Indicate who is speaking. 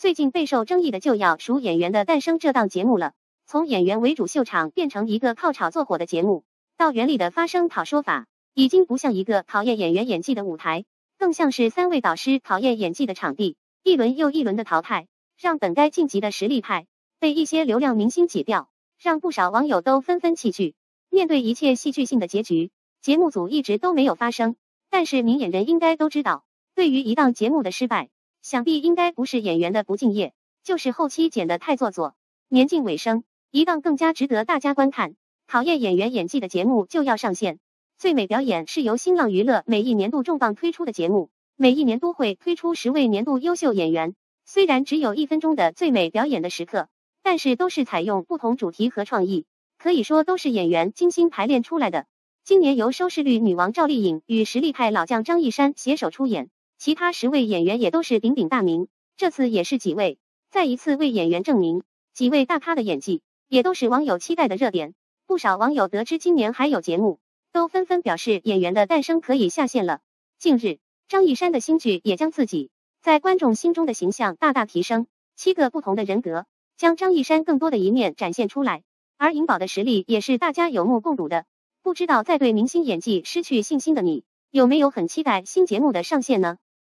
Speaker 1: 最近备受争议的就要数《演员的诞生》这档节目了。从演员为主秀场变成一个靠炒作火的节目，到原理的发声讨说法，已经不像一个考验演员演技的舞台，更像是3位导师考验演技的场地，一轮又一轮的淘汰，让本该晋级的实力派被一些流量明星挤掉，让不少网友都纷纷弃剧。面对一切戏剧性的结局，节目组一直都没有发声。但是明眼人应该都知道，对于一档节目的失败，想必应该不是演员的不敬业，就是后期剪得太做作。年近尾声，一档更加值得大家观看、考验演员演技的节目就要上线。最美表演是由新浪娱乐每一年度重磅推出的节目，每一年都会推出10位年度优秀演员。虽然只有1分钟的最美表演的时刻，但是都是采用不同主题和创意，可以说都是演员精心排练出来的。今年由收视率女王赵丽颖与实力派老将张一山携手出演，其他10位演员也都是鼎鼎大名。这次也是几位再一次为演员证明，几位大咖的演技也都是网友期待的热点。不少网友得知今年还有节目，都纷纷表示《演员的诞生》可以下线了。近日，张一山的新剧也将自己在观众心中的形象大大提升，7个不同的人格将张一山更多的一面展现出来，而颖宝的实力也是大家有目共睹的。不知道在对明星演技失去信心的你，有没有很期待新节目的上线呢？